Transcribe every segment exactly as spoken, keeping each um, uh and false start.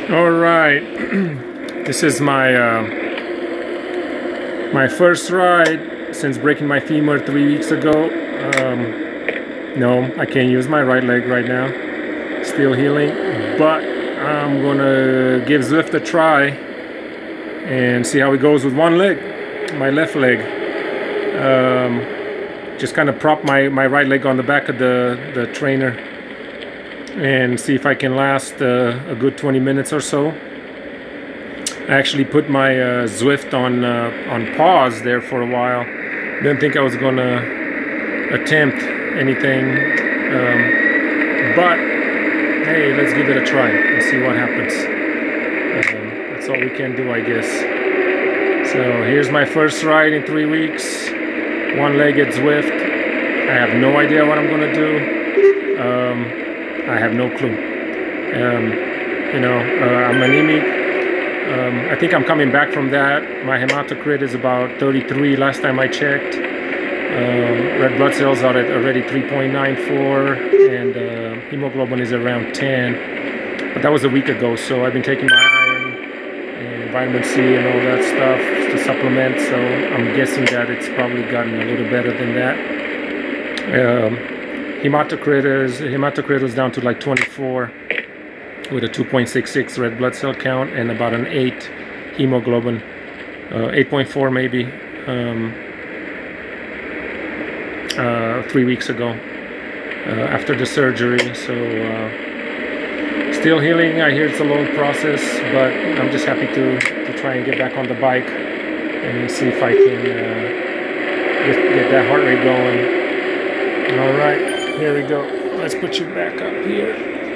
All right, this is my uh, my first ride since breaking my femur three weeks ago. Um, no, I can't use my right leg right now. Still healing, but I'm gonna give Zwift a try and see how it goes with one leg, my left leg. Um, just kind of prop my, my right leg on the back of the, the trainer and see if I can last uh, a good twenty minutes or so. I actually put my uh, Zwift on uh, on pause there for a while. Didn't think I was gonna attempt anything, um, but hey, let's give it a try and see what happens. Um, that's all we can do, I guess. So here's my first ride in three weeks. One-legged Zwift. I have no idea what I'm gonna do. Um, I have no clue. Um, you know, uh, I'm anemic. Um, I think I'm coming back from that. My hematocrit is about thirty-three last time I checked. Um, red blood cells are at already three point nine four, and uh, hemoglobin is around ten. But that was a week ago, so I've been taking my iron and vitamin C and all that stuff to supplement. So I'm guessing that it's probably gotten a little better than that. Um, hematocrit is hematocrit was down to like twenty-four with a two point six six red blood cell count and about an eight hemoglobin, uh, eight point four maybe. Um, Uh, three weeks ago uh, after the surgery. So uh, still healing. I hear it's a long process, but I'm just happy to, to try and get back on the bike and see if I can uh, get, get that heart rate going. All right, here we go. Let's put you back up here.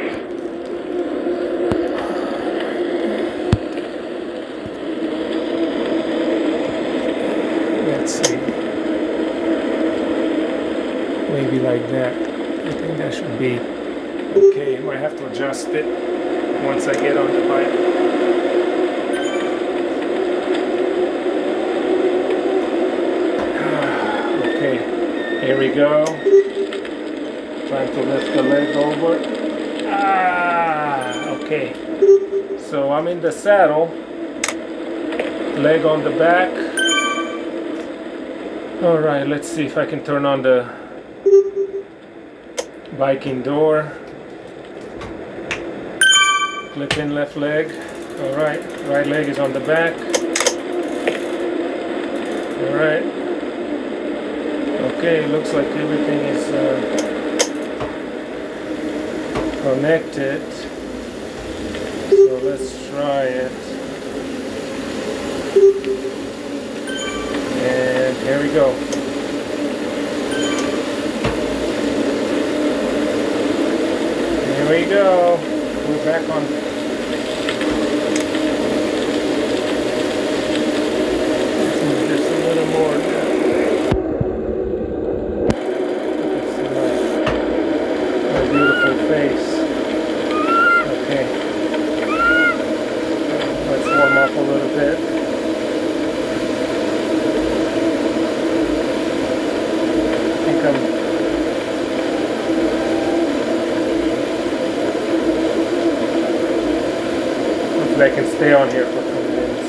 Let's see. Maybe like that. I think that should be okay. I might have to adjust it once I get on the bike. Okay, here we go. Trying to lift the leg over. Ah, okay. So I'm in the saddle. Leg on the back. All right, let's see if I can turn on the biking door. Clip in left leg. All right, right leg is on the back. All right. Okay, looks like everything is uh, connected. So let's try it. And here we go. Here we go. We're back on. Just a little more now. See my, my beautiful face. Okay. Let's warm up a little bit. I think I'm I can stay on here for two minutes.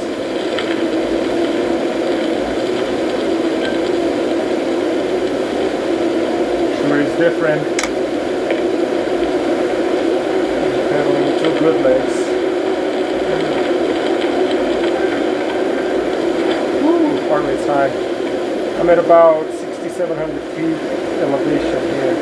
Sure is different. I'm pedaling two good legs. Woo, heart rate's high. I'm at about sixty-seven hundred feet elevation here.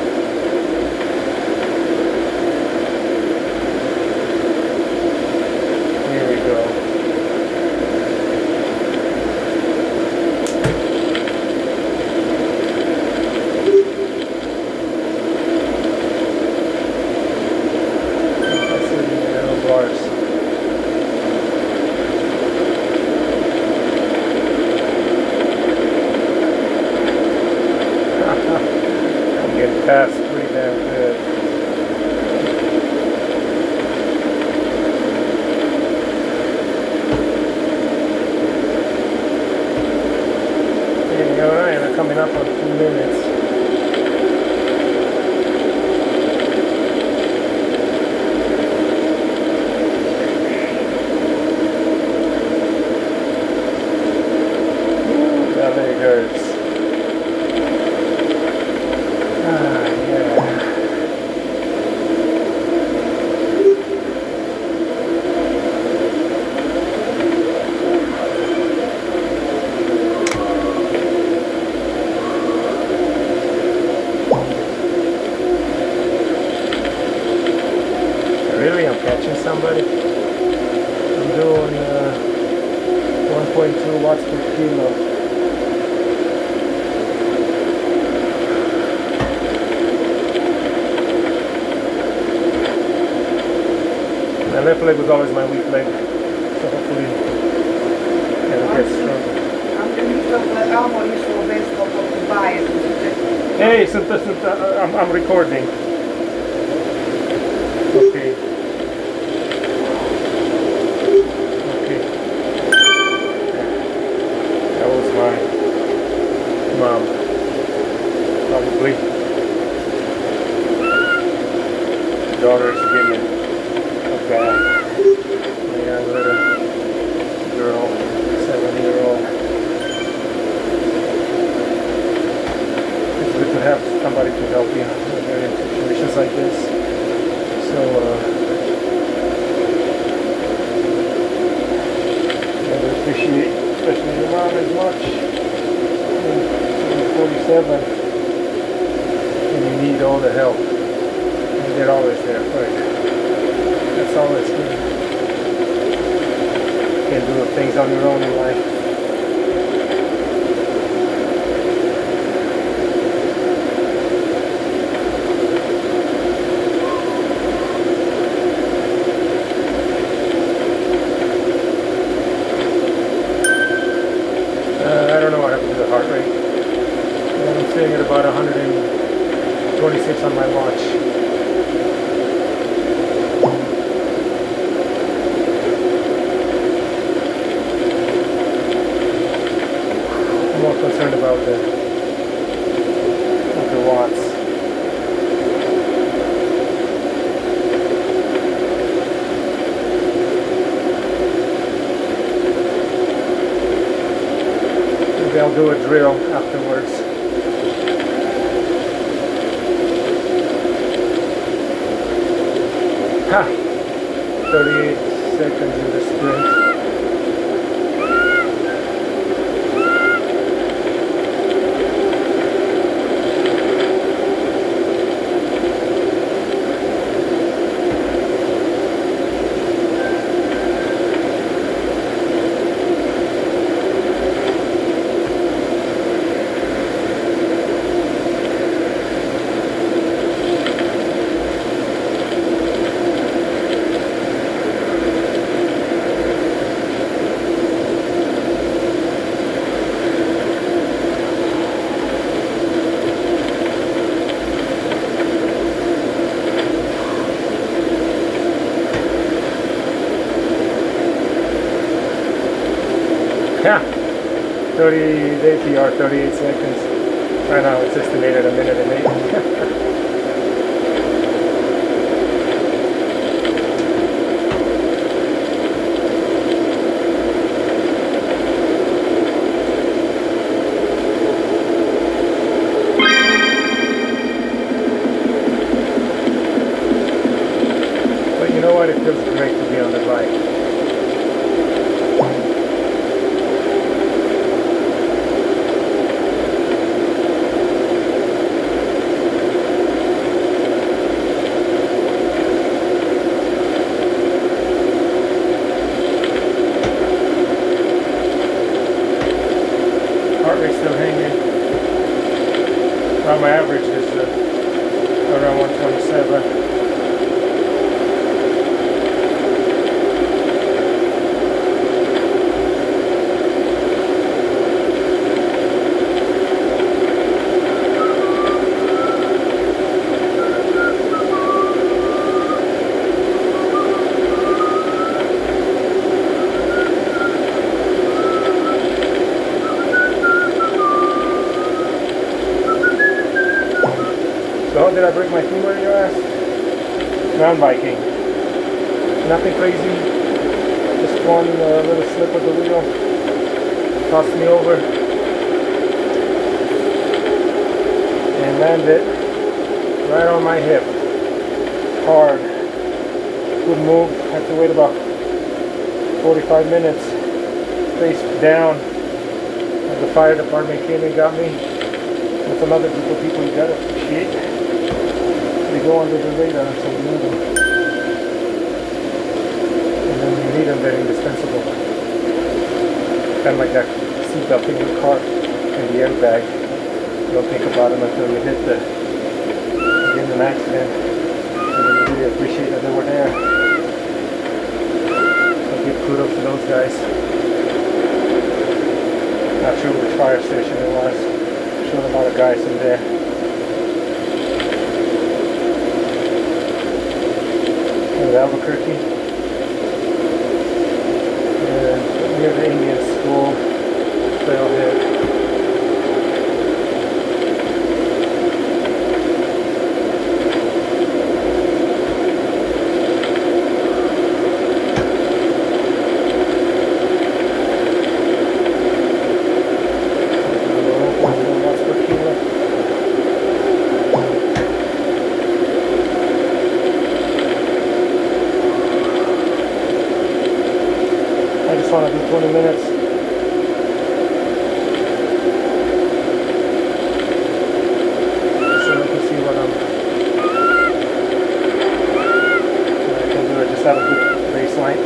Past Really? I'm catching somebody? I'm doing uh, one point two watts per kilo. My left leg was always my weak leg, so hopefully it'll get stronger. Hey, Santa, Santa, I'm, I'm recording. Okay. Okay. That was my mom. Probably. Daughter's giving a bath. My young little girl, seven year old. It's good to have somebody to help you when you're in situations like this. So, uh, I would appreciate, especially your mom as much. You're forty-seven, and you need all the help. And they're always there for you. That's always good. You can do things on your own in life. At about one hundred twenty-six on my watch. I'm more concerned about the, with the watts. Maybe I'll do a drill afterwards. Ha! thirty-eight seconds in the sprint. Yeah, thirty A P R, thirty-eight seconds. Right now it's estimated a minute and eight. But you know what? It feels great to be on the bike. Heart rate still hanging. Well, my average is uh, around one twenty-seven. So did I break my femur, you ask? Mountain biking. Nothing crazy. Just one uh, little slip of the wheel. Tossed me over. And landed right on my hip. Hard. Couldn't move. Had to wait about forty-five minutes. Face down. And the fire department came and got me. That's another group of people you gotta appreciate. They go under the radar, so you know them. kind of like that seatbelt thing in the car and the airbag. You don't think about them until you hit the, you get in an accident, and then you really appreciate that they were there. So give kudos to those guys. Not sure which fire station it was. Showed a lot of guys in there. In Albuquerque. And near the Indian School, Trailhead. I want to do twenty minutes. So I can see what I'm what I can do. I just have a good baseline.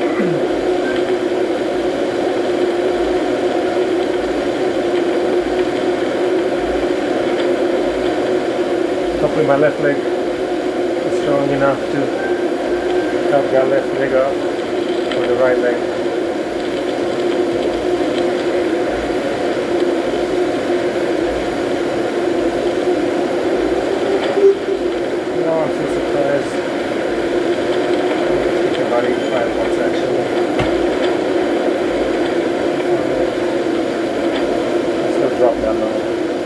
Hopefully my left leg is strong enough to help that left leg up or the right leg. Drop that low.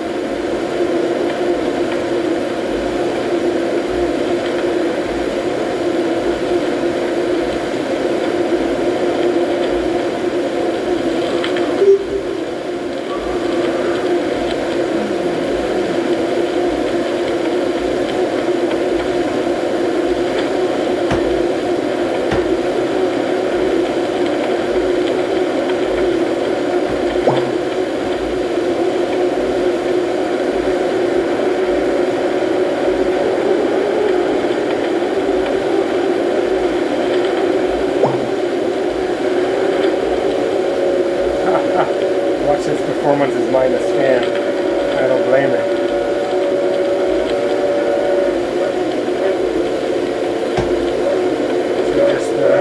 Watch his performance is minus ten. I don't blame it. So just uh,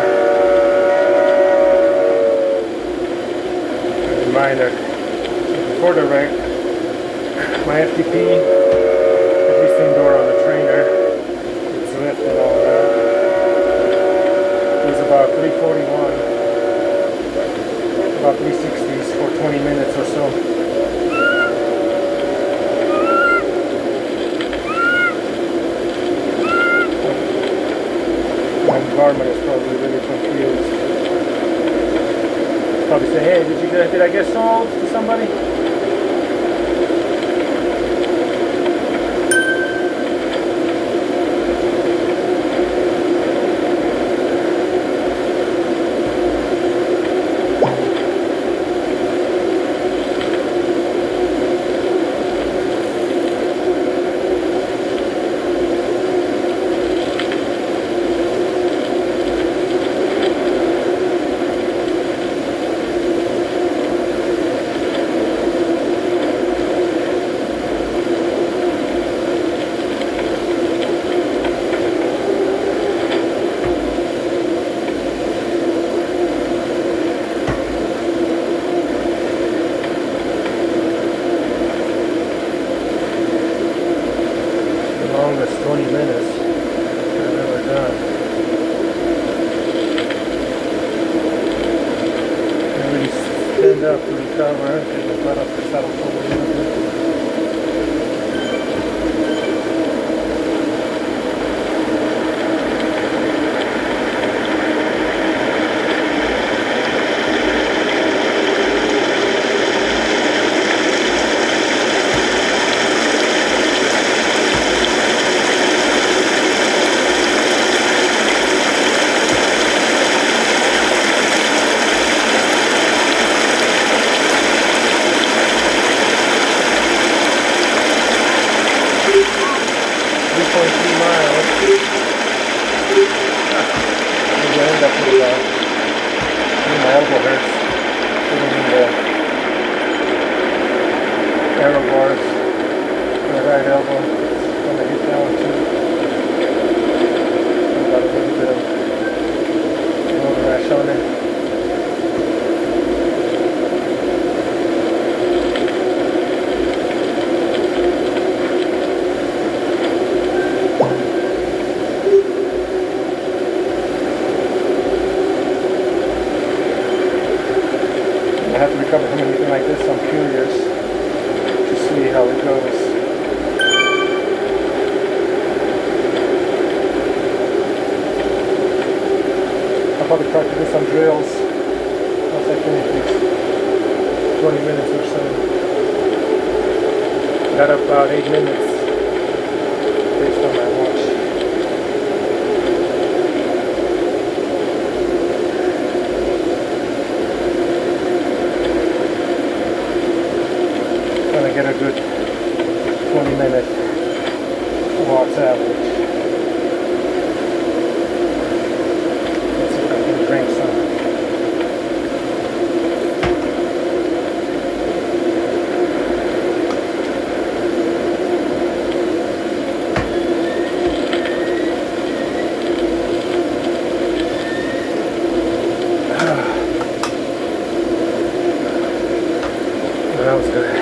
a reminder. So before the wreck, my F T P, at least indoor on the trainer, it's lift and all that. It was about three forty-one. About three sixties for twenty minutes or so. My Garmin is probably really confused. Probably say, hey, did you get, did I get sold to somebody? Longest twenty minutes I've ever done. I really stand up to recover because I got off the saddle for a little bit. Maybe I end up with uh, my elbow hurts sitting in the handle bars on the right elbow. I'm going to hit that one too. Got a little bit of road rash on it. I have to recover from anything like this, so I'm curious to see how it goes. I'll probably practice this on drills once I finish these twenty minutes or so. Got about eight minutes based on my watch. Get a good twenty minute watts average. Let's see if I can drink some. That was good.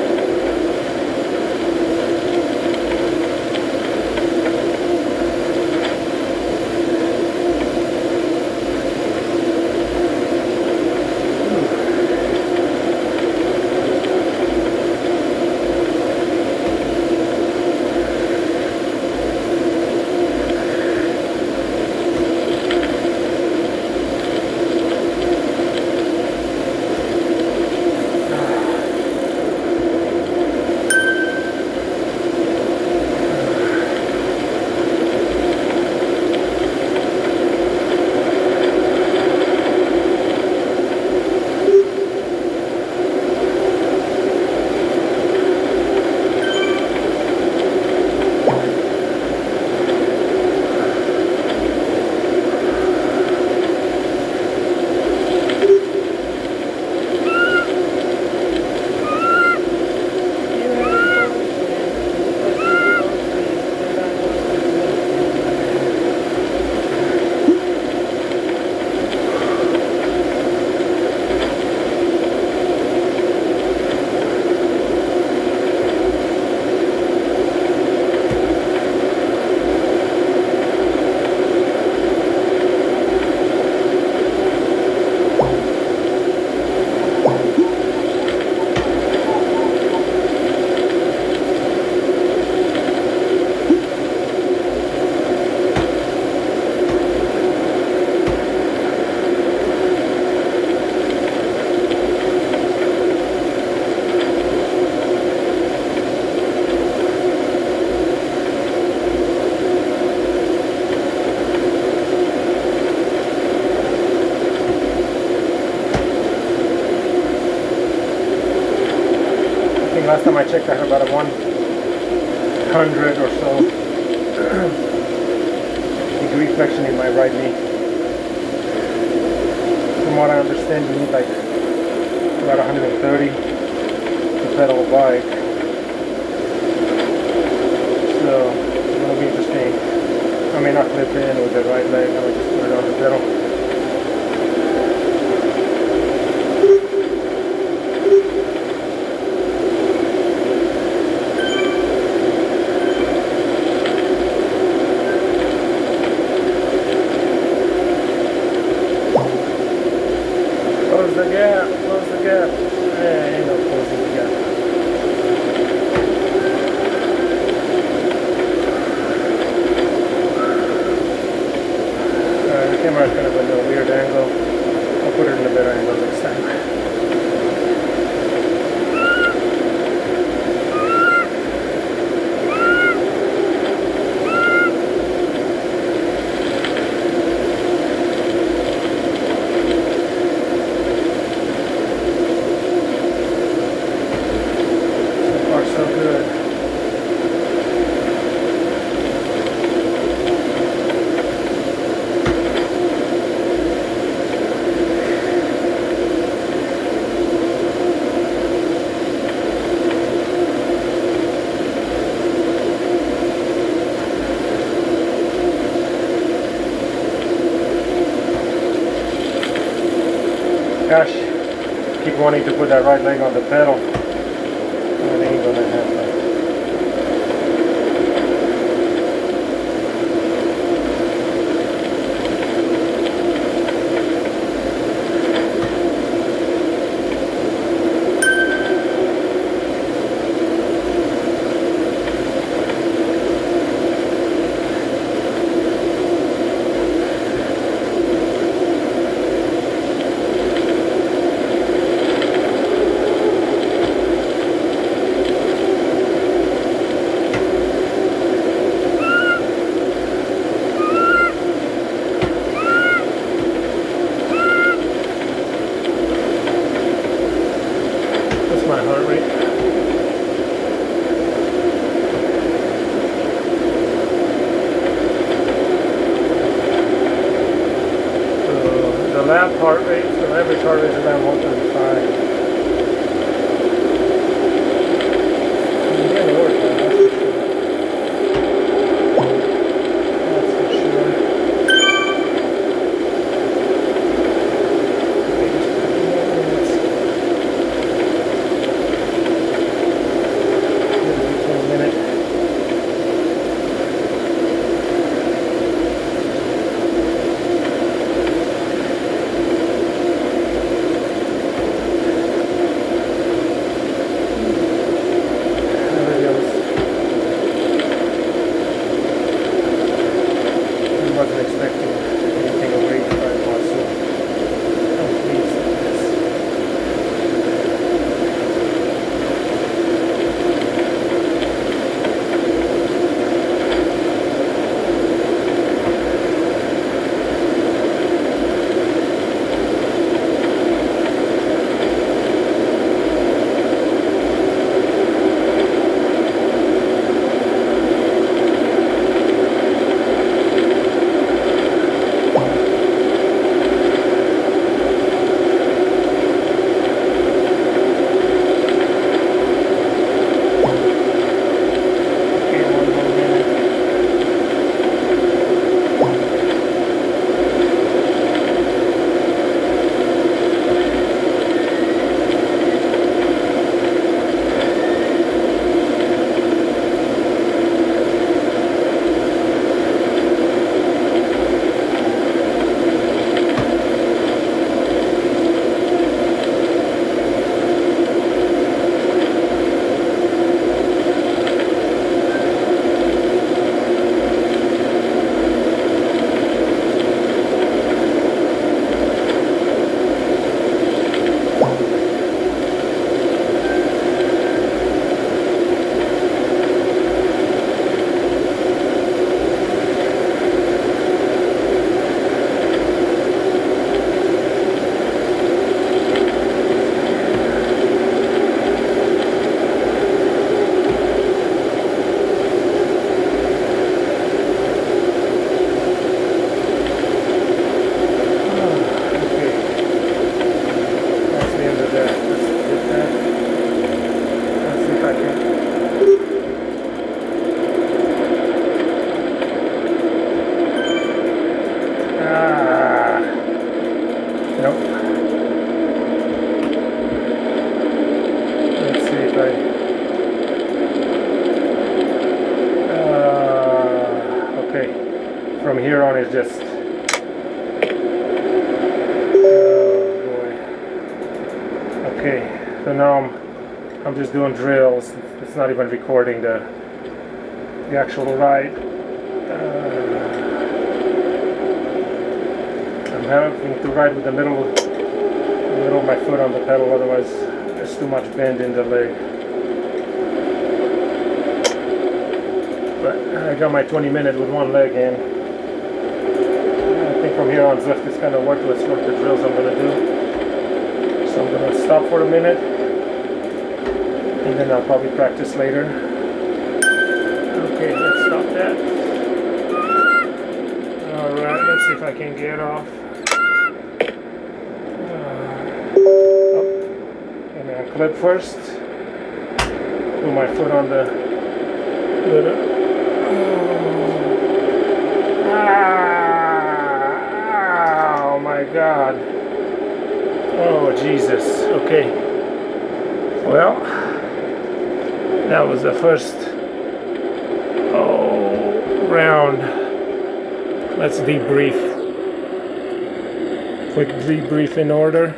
Last time I checked, I had about a one hundred or so degree flexion in my right knee. From what I understand, you need like about one hundred thirty to pedal a bike. So it's going to be interesting. I may not clip in with the right leg, I will just put it on the pedal. Close the gap, close the gap. Eh, ain't no closing the gap. Uh, the camera is kind of in a weird angle. I'll put it in a better angle next time. gosh, keep wanting to put that right leg on the pedal. It ain't gonna happen. My heart rate. So the lap heart rate, the average heart rate is around one thirty-five. I'm getting work now, that's for sure. That's for sure. Okay, just a couple more minutes. Wasn't expecting anything over eighty-five watts, so I'm pleased with this. From here on is just, oh boy. Okay, so now I'm I'm just doing drills. It's not even recording the the actual ride. Uh, I'm having to ride with the middle the middle of my foot on the pedal, otherwise there's too much bend in the leg. But I got my twenty minutes with one leg in. I think from here on Zwift is kind of worthless for the drills I'm going to do. So I'm going to stop for a minute and then I'll probably practice later. Okay, let's stop that. Alright, let's see if I can get off. Uh, oh, and then clip first. Put my foot on the little. Oh my God. Oh, Jesus. Okay. Well, that was the first oh, round. Let's debrief. Quick debrief in order.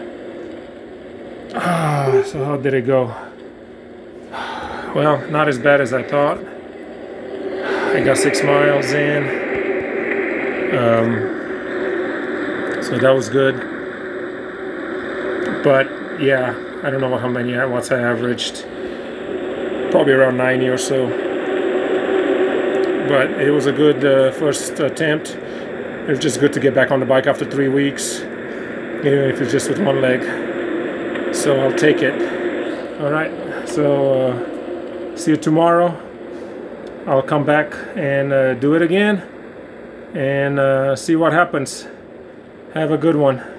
Ah, so how did it go? Well, not as bad as I thought. I got six miles in. Um, so that was good. But yeah, I don't know how many watts I averaged. Probably around ninety or so. But it was a good uh, first attempt. It was just good to get back on the bike after three weeks, even if it's just with one leg. So I'll take it. All right. So uh, see you tomorrow. I'll come back and uh, do it again and uh, see what happens. Have a good one.